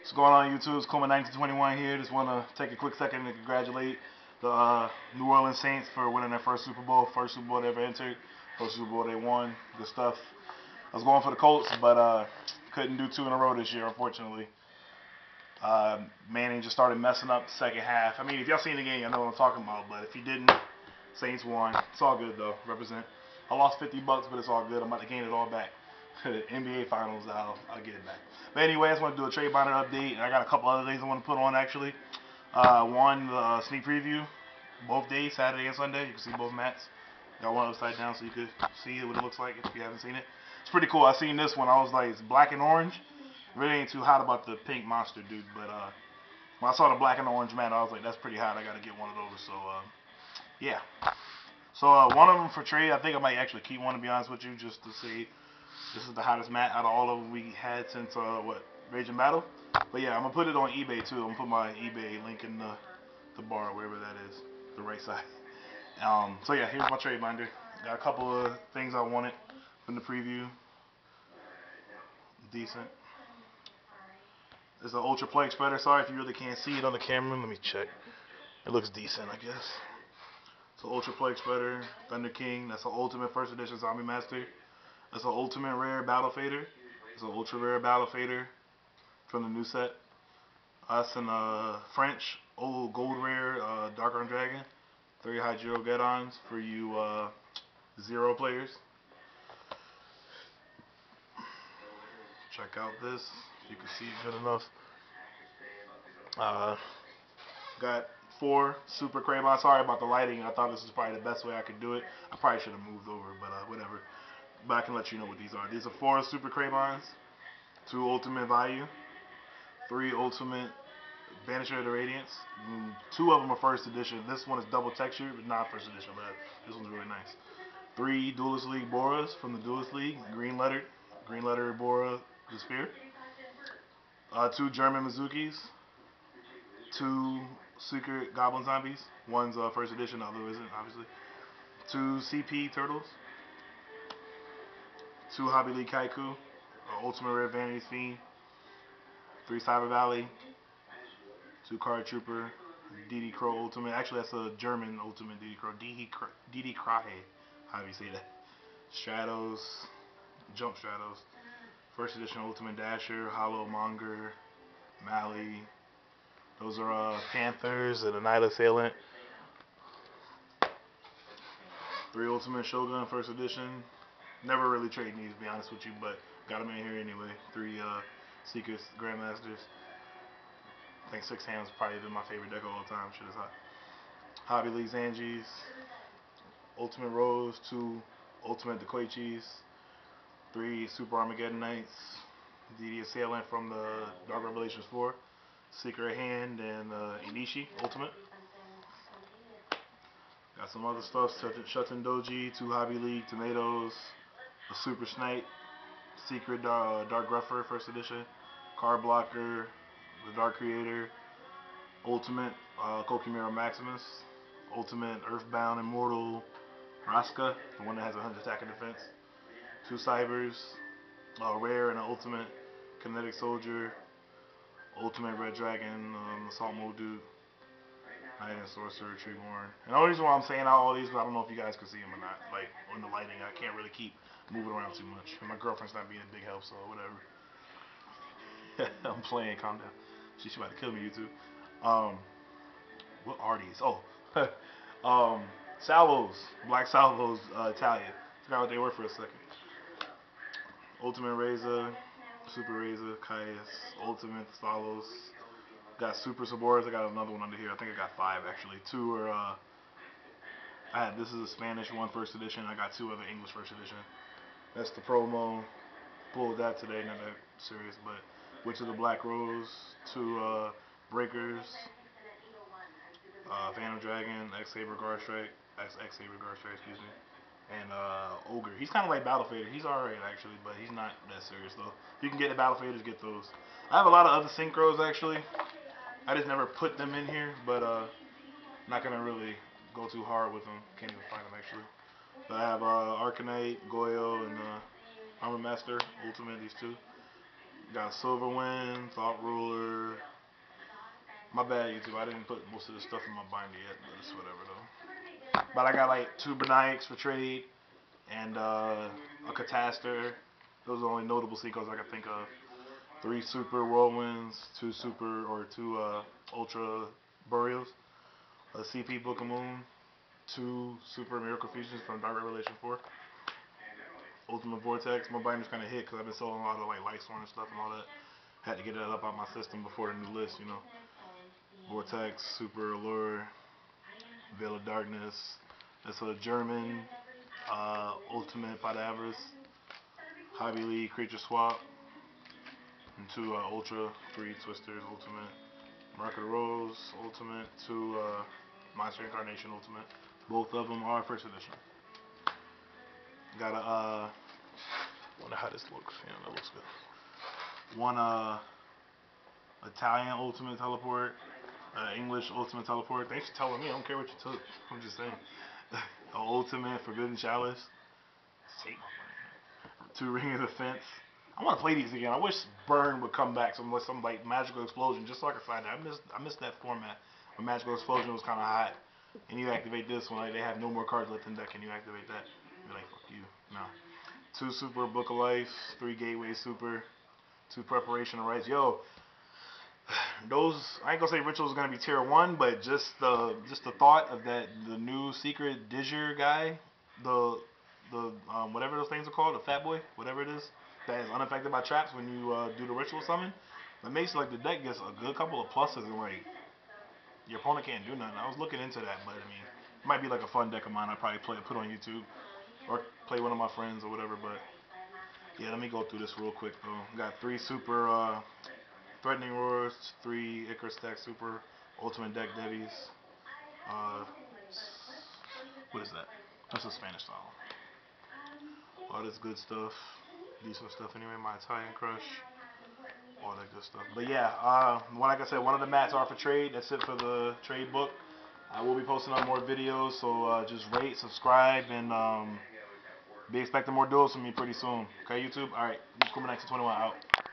What's going on YouTube? It's Kuma1921 here. Just want to take a quick second to congratulate the New Orleans Saints for winning their first Super Bowl they ever entered, first Super Bowl they won. Good stuff. I was going for the Colts, but couldn't do two in a row this year, unfortunately. Manning just started messing up the second half. I mean, if y'all seen the game, y'all know what I'm talking about. But if you didn't, Saints won. It's all good though. Represent. I lost $50, but it's all good. I'm about to gain it all back. NBA Finals, I'll get it back. But anyway, I just want to do a trade binder update. I got a couple other things I want to put on actually. One, the sneak preview, both days, Saturday and Sunday. You can see both mats. Got one upside down so you could see what it looks like if you haven't seen it. It's pretty cool. I seen this one. I was like, it's black and orange. Really ain't too hot about the pink monster dude, but when I saw the black and orange mat, I was like, that's pretty hot. I got to get one of those. So yeah. So one of them for trade. I think I might actually keep one, to be honest with you, just to see. This is the hottest mat out of all of them we had since Raging Battle. But yeah, I'm gonna put it on eBay too. I'm gonna put my eBay link in the bar, wherever that is, the right side. So yeah, here's my trade binder. Got a couple of things I wanted from the preview. Decent. This is an Ultra Play spreader. Sorry if you really can't see it on the camera. Let me check. It looks decent, I guess. So Ultra Play spreader, Thunder King. That's an Ultimate First Edition Zombie Master. That's an Ultimate Rare Battle Fader. It's an Ultra Rare Battle Fader from the new set. Us and French old Gold Rare Dark Arm Dragon. 3 Hydro Gedons for you Zero players. Check out this. You can see it good enough. Got 4 Super Craybon. Sorry about the lighting. I thought this was probably the best way I could do it. I probably should have moved over, but whatever. But I can let you know what these are. These are 4 Super Craybons, 2 Ultimate Value, 3 Ultimate Banisher of the Radiance. 2 of them are first edition. This one is double textured, but not first edition, but this one's really nice. 3 Duelist League Boras from the Duelist League, green lettered Bora the Sphere. 2 German Mizukis, 2 Secret Goblin Zombies. One's first edition, the other isn't, obviously. 2 CP Turtles. 2 Hobby League Kaiku, Ultimate Rare Vanity's Fiend, 3 Cyber Valley, 2 Card Trooper, DD Crow Ultimate. Actually, that's a German Ultimate DD Crow. DD Krahe, however you say that. Stratos, Jump Stratos, First Edition Ultimate Dasher, Hollow Monger, Mally. Those are Panthers and a Night Assailant. 3 Ultimate Shogun, First Edition. Never really trading these, to be honest with you, but got them in here anyway. 3 Secret Grandmasters. I think 6 Hands probably been my favorite deck of all time. Shit is hot. Hobby League Zangies. Ultimate Rose. 2 Ultimate Dekoichis. 3 Super Armageddon Knights. DD Assailant from the Dark Revelations 4. Secret Hand and Inishi Ultimate. Got some other stuff. Shuten Doji. 2 Hobby League Tomatoes. A Super Snipe, Secret Dark Gruffer, First Edition, Card Blocker, the Dark Creator, Ultimate Kokimiro Maximus, Ultimate Earthbound Immortal Raska, the one that has 100 attack and defense, 2 Cybers, Rare and an Ultimate Kinetic Soldier, Ultimate Red Dragon, Assault Mode Dude, Knight and Sorcerer, Treeborn. And the only reason why I'm saying out all these, but I don't know if you guys can see them or not. Like, on the lighting, I can't really keep moving around too much. And my girlfriend's not being a big help, so whatever. I'm playing, calm down. She's about to kill me, you two. What are these? Oh, Salvos, Black Salvos, Italian. Forgot what they were for a second. Ultimate Razor, Super Razor, Caius, Ultimate Stalos. Got Super Saboras. I got another one under here. I think I got 5 actually. 2 are this is a Spanish one First Edition. I got 2 other English First Edition. That's the promo. Pulled that today, not that serious, but Witch of the Black Rose, 2 Breakers, Phantom Dragon, X-Saber Guard Strike, excuse me, and Ogre. He's kind of like Battle Fader. He's alright actually, but he's not that serious though. If you can get the Battle Faders, get those. I have a lot of other synchros actually. I just never put them in here, but not gonna really go too hard with them. Can't even find them actually. But I have Arcanite, Goyo, and Armor Master Ultimate. These 2. Got Silver Wind, Thought Ruler. My bad, YouTube. I didn't put most of this stuff in my binder yet, but it's whatever though. But I got like 2 Benaics for trade and a Catastor. Those are the only notable sequels I can think of. 3 Super Whirlwinds, 2 Ultra Burials, a CP Book of Moon, 2 Super Miracle Fusions from Dark Revelation 4. Ultimate Vortex. My binder's kind of hit because I've been selling a lot of like Lightsworn and stuff and all that. Had to get that up out my system before the new list, you know. Vortex, Super Allure, Veil of Darkness. It's a German Ultimate Padaverous, Hobby Lee Creature Swap, and 2 Ultra, 3 Twisters Ultimate, Mark of the Rose Ultimate, 2 Monster Incarnation Ultimate. Both of them are first edition. Got a wonder how this looks. Yeah, that looks good. 1 Italian Ultimate Teleport, English Ultimate Teleport. Thanks for telling me. I don't care what you took. I'm just saying. Ultimate Forbidden Chalice. Save my money. 2 Ring of Defense. I want to play these again. I wish Burn would come back. Some like Magical Explosion, just so I could find that. I missed that format. When Magical Explosion was kind of hot, and you activate this one, like they have no more cards left in deck, and you activate that. You're like, fuck you. No. 2 Super Book of Life, 3 Gateway Super, 2 Preparation of Rites. Yo, those, I ain't gonna say Ritual is gonna be tier 1, but just the thought of that, the new secret Digger guy, the whatever those things are called, the Fat Boy, whatever it is, that is unaffected by traps when you do the Ritual summon. That makes like the deck gets a good couple of pluses, and like your opponent can't do nothing. I was looking into that, but I mean, it might be like a fun deck of mine. I'd probably put on YouTube or play one of my friends or whatever. But yeah, let me go through this real quick though. Got 3 Super Threatening Roars, 3 Icarus Stack Super Ultimate Deck Devies. What is that? That's a Spanish style. All this good stuff, decent stuff anyway. My Italian Crush, all that good stuff. But yeah, like I said, one of the mats are for trade. That's it for the trade book. I will be posting on more videos, so just rate, subscribe, and be expecting more duels from me pretty soon. Okay, YouTube? Alright, Kuma 1921 out.